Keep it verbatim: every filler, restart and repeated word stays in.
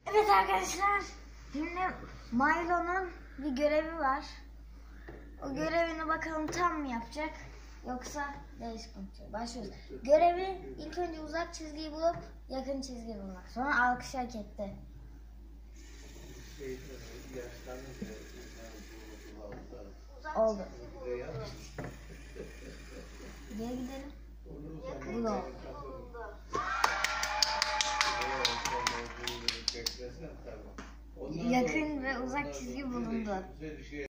Evet arkadaşlar, şimdi Milo'nun bir görevi var. O görevini bakalım tam mı yapacak yoksa değişik konuşacak. Başlıyoruz. Görevi ilk önce uzak çizgiyi bulup yakın çizgiyi bulmak. Sonra alkış hak etti. Oldu. Geri gidelim. Bu da oldu. Yakın ve uzak çizgi bulundu.